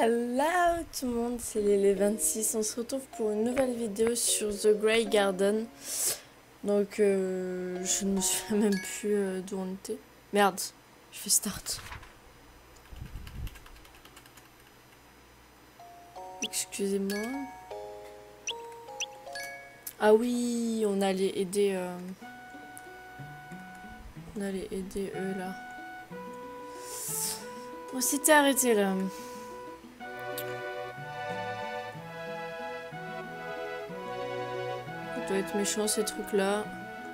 Hello tout le monde, c'est les 26. On se retrouve pour une nouvelle vidéo sur The Grey Garden. Donc je ne me souviens même plus d'où on était. Merde, je fais start. Excusez-moi. Ah oui, on allait aider eux là. On s'était arrêté là. Ça doit être méchant ces trucs là.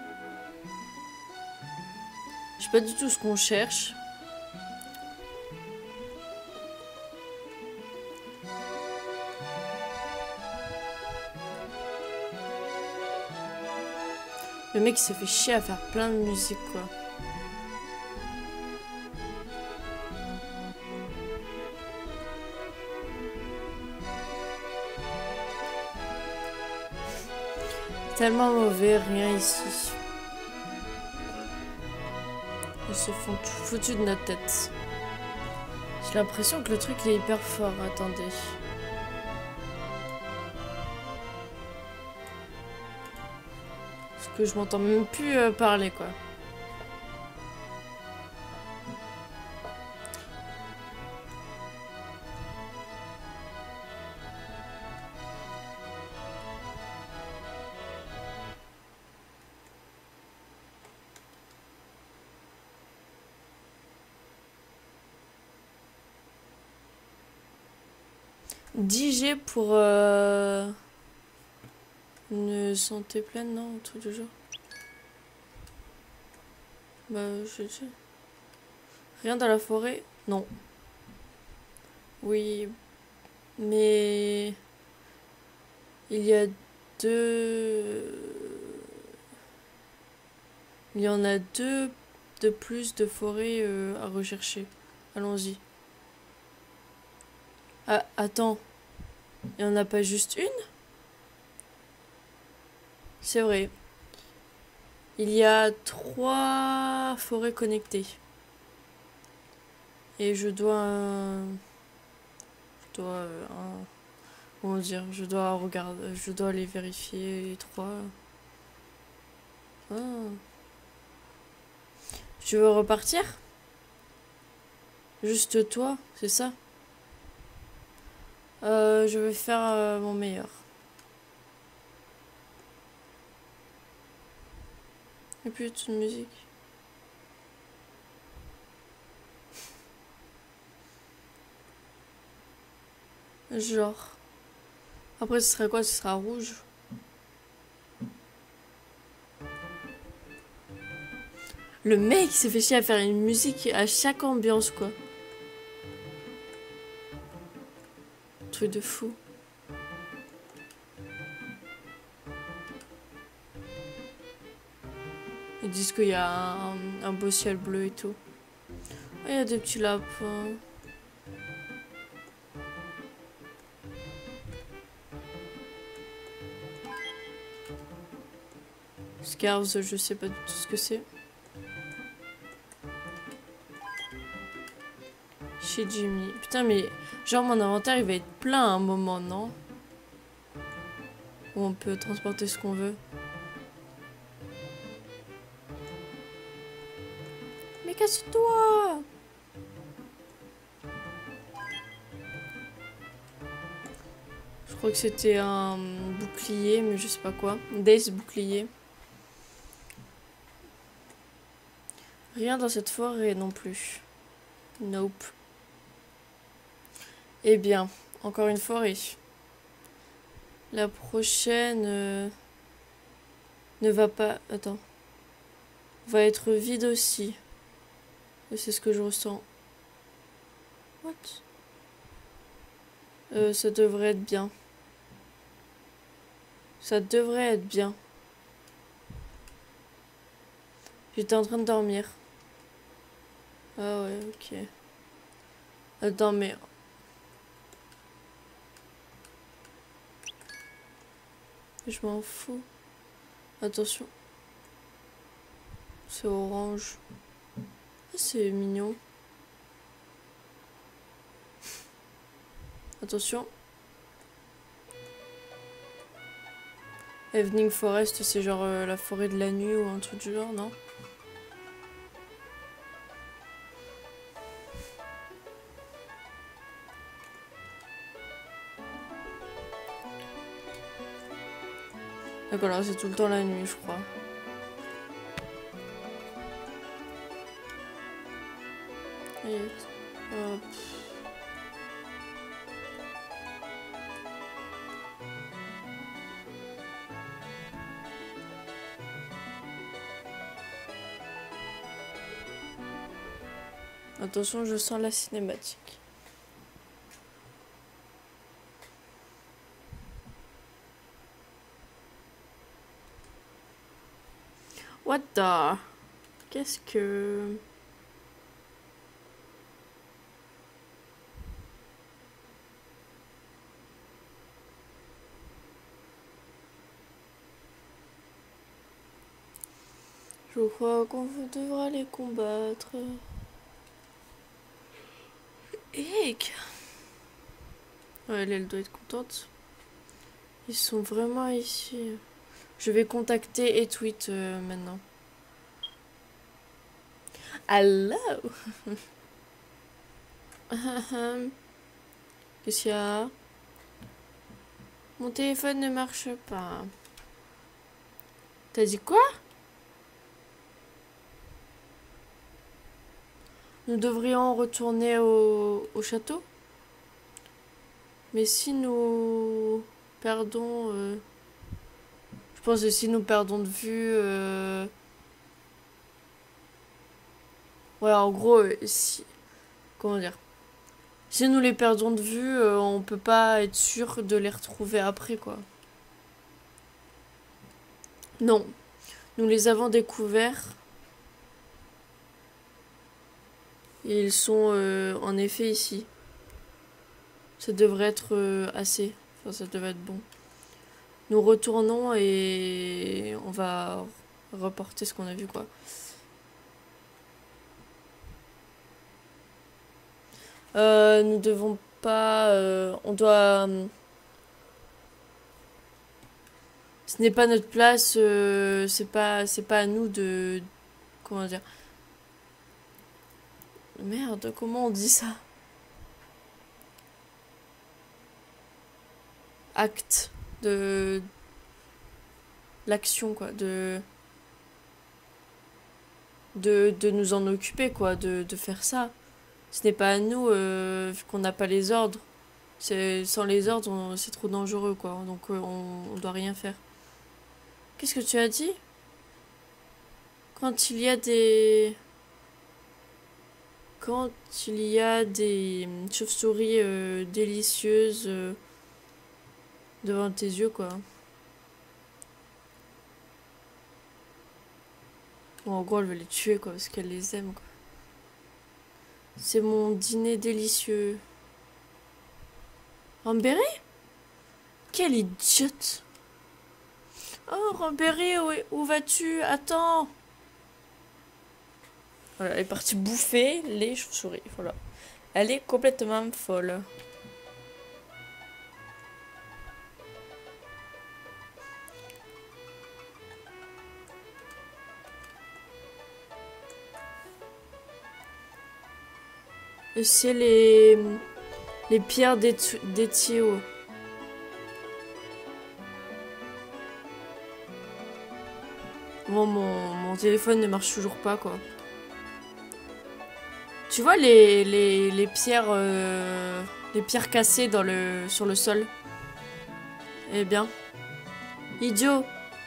Je sais pas du tout ce qu'on cherche. Le mec il se fait chier à faire plein de musique quoi. Tellement mauvais, rien ici. Ils se font tout foutu de notre tête. J'ai l'impression que le truc il est hyper fort. Attendez. Parce que je m'entends même plus parler quoi. DJ pour une santé pleine, non? Un truc du genre. Bah, je sais. Rien dans la forêt? Non. Oui, mais il y a il y en a deux de plus de forêts à rechercher. Allons-y. Ah, attends. Il n'y en a pas juste une? C'est vrai. Il y a 3 forêts connectées. Et je dois... comment dire? Je dois regarder... Je dois les vérifier, les 3. Ah. Tu veux repartir? Juste toi, c'est ça? Je vais faire mon meilleur. Et puis toute musique. Genre. Après, ce serait quoi? Ce sera rouge. Le mec s'est fait chier à faire une musique à chaque ambiance, quoi. Truc de fou. Ils disent qu'il y a un beau ciel bleu et tout. Il y a des petits lapins. Scarves, je sais pas du tout ce que c'est. Chez Jimmy. Putain, mais genre mon inventaire il va être plein à un moment, non? Où on peut transporter ce qu'on veut. Mais casse-toi! Je crois que c'était un bouclier, mais je sais pas quoi. Des boucliers. Rien dans cette forêt non plus. Nope. Eh bien, encore une forêt. La prochaine ne va pas... Attends. Va être vide aussi. C'est ce que je ressens. What? Ça devrait être bien. Ça devrait être bien. J'étais en train de dormir. Ah ouais, ok. Attends, mais... Je m'en fous. Attention. C'est orange. Ah, c'est mignon. Attention. Evening Forest, c'est genre la forêt de la nuit ou un truc du genre, non? D'accord, alors c'est tout le temps la nuit, je crois. Et, hop. Attention, je sens la cinématique. What the... Qu'est-ce que... Je crois qu'on devra les combattre. Eek. Ouais, elle doit être contente. Ils sont vraiment ici. Je vais contacter et tweet maintenant. Hello. Qu'est-ce qu'il y a? Mon téléphone ne marche pas. T'as dit quoi? Nous devrions retourner au château? Mais si nous perdons... Je pense que si nous perdons de vue... Ouais, en gros, si... Comment dire? Si nous les perdons de vue, on peut pas être sûr de les retrouver après, quoi. Non. Nous les avons découverts. Et ils sont en effet ici. Ça devrait être assez. Enfin, ça devrait être bon. Nous retournons et on va reporter ce qu'on a vu, quoi. Nous devons pas... on doit... ce n'est pas notre place, c'est pas à nous de... Comment dire? Merde, comment on dit ça? Acte de... L'action, quoi, de nous en occuper, quoi, de faire ça. Ce n'est pas à nous, vu qu'on n'a pas les ordres. Sans les ordres, c'est trop dangereux, quoi. Donc on doit rien faire. Qu'est-ce que tu as dit? Quand il y a des... Quand il y a des chauves-souris délicieuses devant tes yeux, quoi. Bon, en gros, elle veut les tuer, quoi, parce qu'elle les aime, quoi. C'est mon dîner délicieux. Rambéry? Quelle idiote! Oh, Rambéry, où vas-tu? Attends! Voilà, elle est partie bouffer les chauves-souris. Voilà. Elle est complètement folle. C'est les pierres d'Etio. Bon, mon téléphone ne marche toujours pas, quoi. Tu vois les pierres cassées sur le sol? Eh bien. Idiot.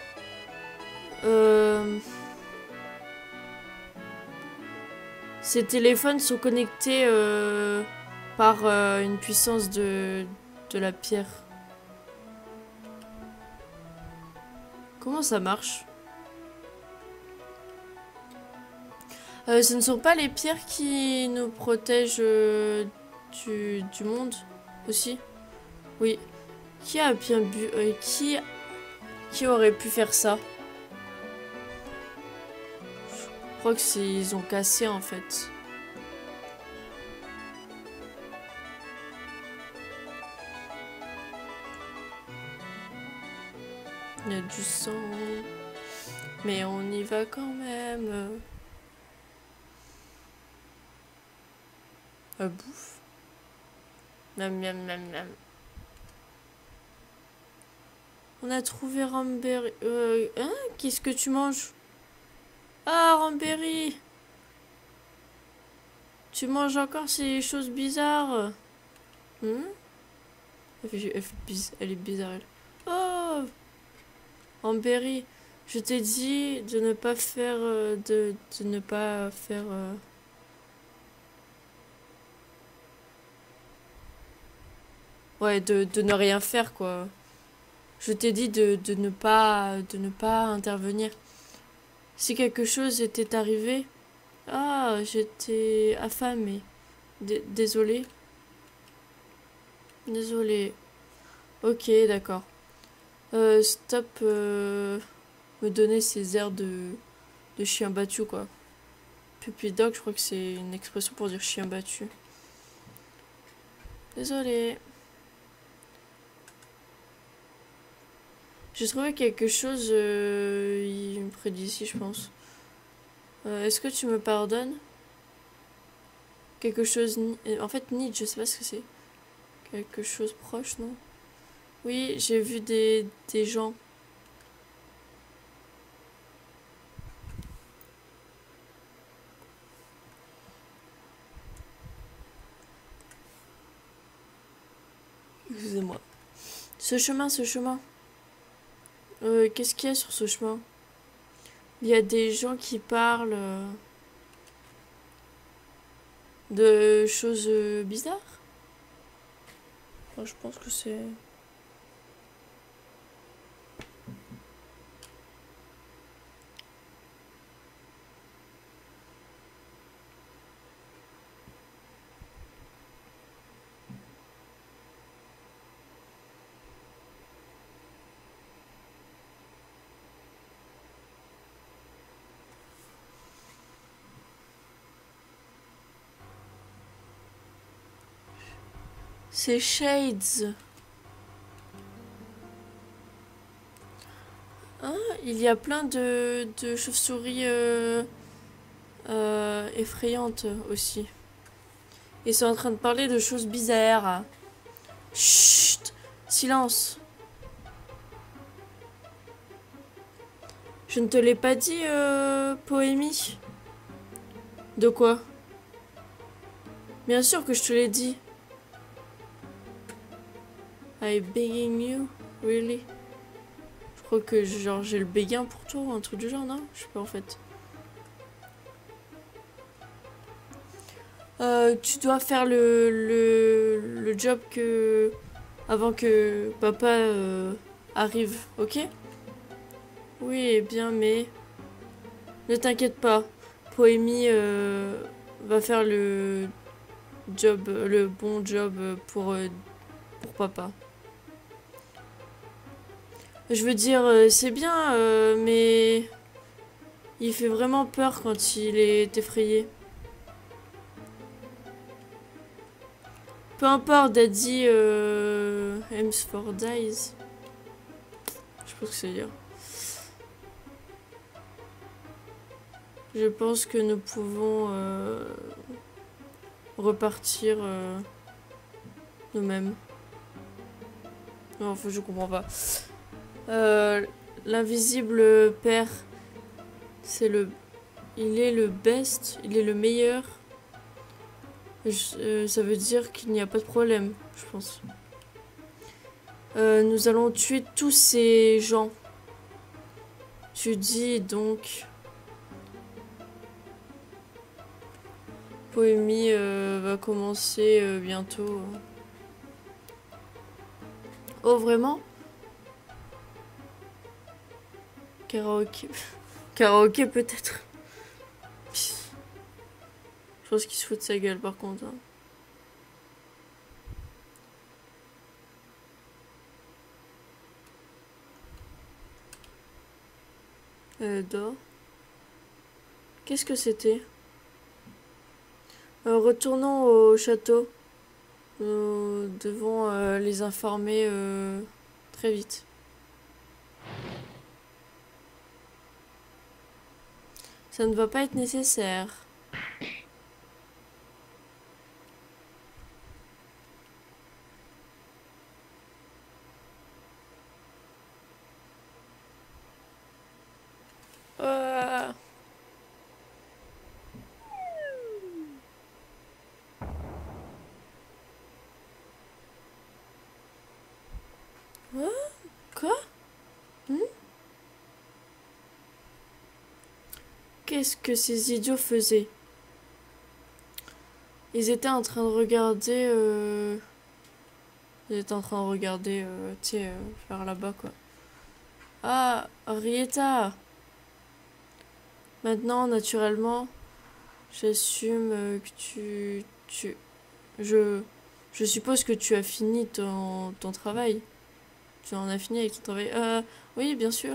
Ces téléphones sont connectés par une puissance de la pierre. Comment ça marche? Ce ne sont pas les pierres qui nous protègent du monde aussi? Oui. Qui a bien bu... qui aurait pu faire ça? Je crois que ils ont cassé en fait. Il y a du sang. Mais on y va quand même. Bouffe. Miam, miam, miam, miam. On a trouvé Ramberry. Hein? Qu'est-ce que tu manges? Ah, Ramberry! Tu manges encore ces choses bizarres? Hmm? Elle est bizarre, elle. Oh! Ramberry, je t'ai dit de ne pas faire... de ne pas faire... Ouais, de ne rien faire, quoi. Je t'ai dit de ne pas intervenir. Si quelque chose était arrivé... Ah, j'étais affamée. Désolée. Désolée. Ok, d'accord. Stop me donner ces airs de chien battu, quoi. Puppy dog, je crois que c'est une expression pour dire chien battu. Désolée. J'ai trouvé quelque chose près d'ici, je pense. Est-ce que tu me pardonnes? Quelque chose... En fait, Nietzsche, je sais pas ce que c'est. Quelque chose proche, non? Oui, j'ai vu des gens. Excusez-moi. Ce chemin, ce chemin. Qu'est-ce qu'il y a sur ce chemin? Il y a des gens qui parlent de choses bizarres. Enfin, je pense que c'est... C'est Shades. Hein? Il y a plein de chauves-souris effrayantes aussi. Ils sont en train de parler de choses bizarres. Chut! Silence. Je ne te l'ai pas dit, Poémie? De quoi? Bien sûr que je te l'ai dit. I begging you? Really? Je crois que genre j'ai le béguin pour toi ou un truc du genre, non? Je sais pas en fait. Tu dois faire le job que... avant que papa arrive, ok? Oui, bien, mais... Ne t'inquiète pas. Poémie va faire le job, le bon job pour papa. Je veux dire, c'est bien, mais... Il fait vraiment peur quand il est effrayé. Peu importe, Daddy aims for dies. Je pense que c'est dire. Je pense que nous pouvons repartir nous-mêmes. Non, enfin, je comprends pas. L'invisible père, c'est le... Il est le best, il est le meilleur. Ça veut dire qu'il n'y a pas de problème, je pense. Nous allons tuer tous ces gens. Tu dis donc... Poémie va commencer bientôt. Oh, vraiment? Karaoké. Karaoké, peut-être. Je pense qu'il se fout de sa gueule, par contre. Dors. Qu'est-ce que c'était? Retournons au château. Nous devons les informer très vite. Ça ne va pas être nécessaire. Ah. Quoi? Qu'est-ce que ces idiots faisaient? Ils étaient en train de regarder... Ils étaient en train de regarder, tu sais, vers là-bas, quoi. Ah, Henrietta! Maintenant, naturellement, j'assume que je suppose que tu as fini ton travail. Tu en as fini avec ton travail. Oui, bien sûr.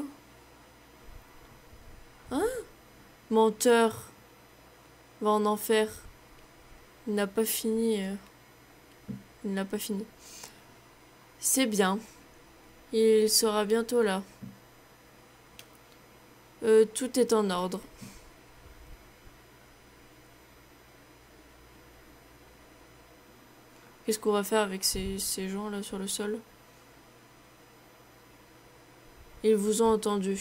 Hein? Menteur. Va en enfer. Il n'a pas fini. Il n'a pas fini. C'est bien. Il sera bientôt là. Tout est en ordre. Qu'est-ce qu'on va faire avec ces gens là sur le sol? Ils vous ont entendu.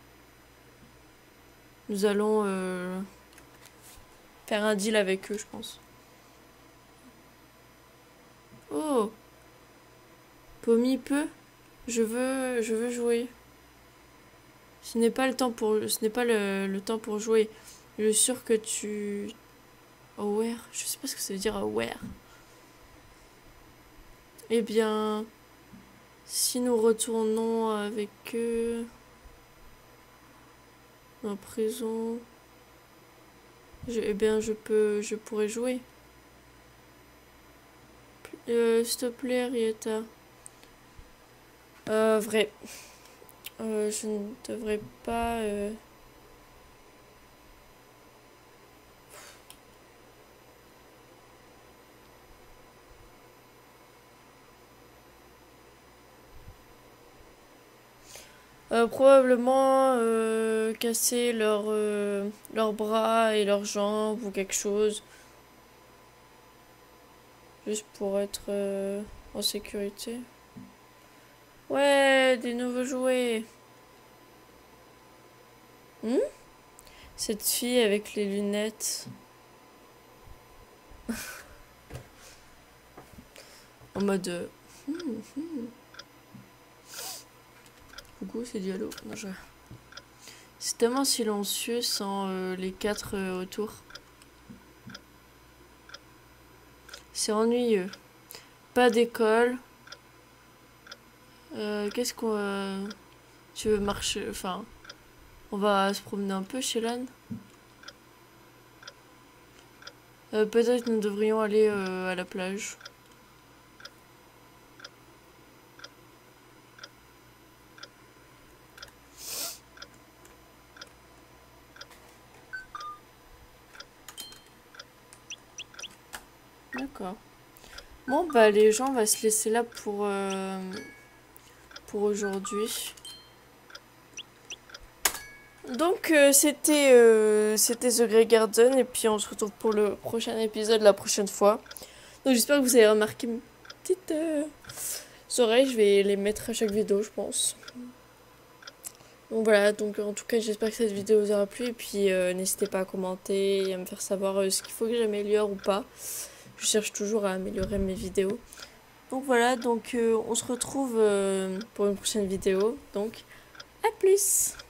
Nous allons faire un deal avec eux, je pense. Oh! Pommy peut? Je veux jouer. Ce n'est pas le temps pour jouer. Je suis sûre que tu... Aware? Je sais pas ce que ça veut dire aware. Eh bien, si nous retournons avec eux en prison, je pourrais jouer. S'il te plaît, Rieta. Vrai. Je ne devrais pas... probablement casser leurs bras et leurs jambes ou quelque chose. Juste pour être en sécurité. Ouais, des nouveaux jouets. Cette fille avec les lunettes. En mode... Coucou, c'est Diallo. Non, c'est tellement silencieux sans les quatre autour. C'est ennuyeux. Pas d'école. Qu'est-ce qu'on... Tu veux marcher... Enfin... On va se promener un peu chez Lan. Peut-être nous devrions aller à la plage. D'accord. Bon, bah les gens, on va se laisser là pour aujourd'hui. Donc c'était The Grey Garden et puis on se retrouve pour le prochain épisode la prochaine fois. Donc j'espère que vous avez remarqué mes petites oreilles, je vais les mettre à chaque vidéo je pense. Donc voilà, donc en tout cas j'espère que cette vidéo vous aura plu et puis n'hésitez pas à commenter et à me faire savoir ce qu'il faut que j'améliore ou pas. Je cherche toujours à améliorer mes vidéos. Donc voilà, donc on se retrouve pour une prochaine vidéo. Donc à plus!